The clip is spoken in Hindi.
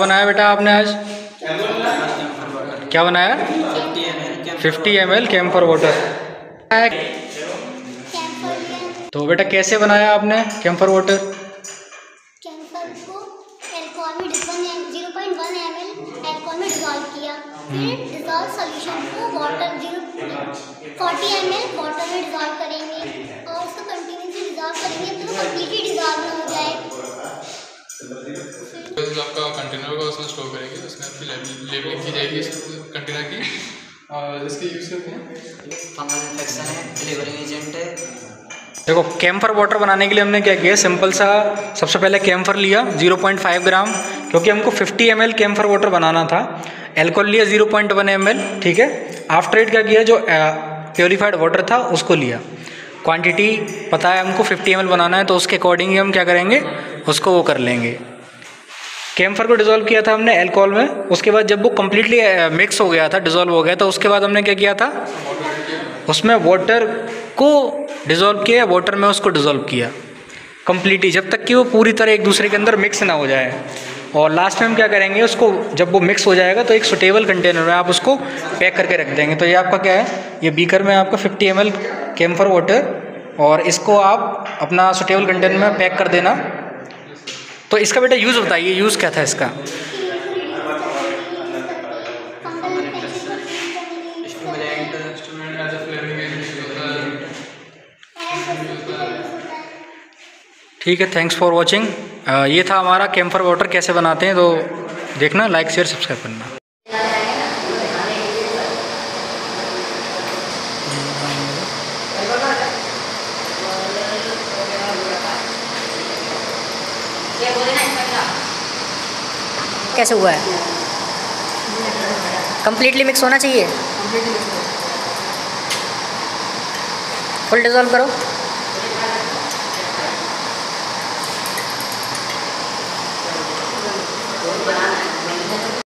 बनाया बेटा आपने आज? क्या बनाया? 50 ml कैम्फर वाटर। तो बेटा कैसे बनाया आपने कैम्फर वाटर? कैम्फर को अल्कोहल में 0.1 ml अल्कोहल में डिसॉल्व किया, फिर डिसॉल्व सॉल्यूशन को वाटर 40 ml वाटर में डिसॉल्व करेंगे और उसको कंटिन्यूसली डिसॉल्व करेंगे तो कंप्लीटली डिसॉल्व हो जाए। तो आपका कंटेनर का उसमें स्टोर करेंगे, उसमें आपकी लेबलिंग की जाएगी इस कंटेनर की। और इसके यूज़ करते हैं फंगल इन्फेक्शन है, फ्लेवरिंग एजेंट है। देखो कैम्फर वाटर बनाने के लिए हमने क्या किया, सिंपल सा सबसे पहले कैम्फर लिया 0.5 ग्राम, क्योंकि हमको 50 ml कैम्फर वाटर बनाना था। एल्कोहल लिया 0.1 ml, ठीक है। आफ्टर इट क्या किया, जो प्योरीफाइड वाटर था उसको लिया। क्वांटिटी पता है हमको 50 ml बनाना है, तो उसके अकॉर्डिंग ही हम क्या करेंगे, उसको वो कर लेंगे। कैम्फर को डिज़ोल्व किया था हमने अल्कोहल में। उसके बाद जब वो कम्प्लीटली मिक्स हो गया था, डिज़ोल्व हो गया था, उसके बाद हमने क्या किया था, उसमें वाटर को डिज़ोल्व किया, वाटर में उसको डिज़ोल्व किया कम्प्लीटली, जब तक कि वो पूरी तरह एक दूसरे के अंदर मिक्स ना हो जाए। और लास्ट में हम क्या करेंगे, उसको जब वो मिक्स हो जाएगा तो एक सुटेबल कंटेनर में आप उसको पैक करके रख देंगे। तो ये आपका क्या है, ये बीकर में आपका 50 ml कैम्फर वाटर, और इसको आप अपना सुटेबल कंटेनर में पैक कर देना। तो इसका बेटा यूज़ बताइए, यूज़ क्या था इसका? ठीक है, थैंक्स फॉर वॉचिंग। ये था हमारा कैम्फर वाटर कैसे बनाते हैं। तो देखना, लाइक शेयर सब्सक्राइब करना। कैसे हुआ है? कंप्लीटली मिक्स होना चाहिए। फुल डिज़ोल्व करो।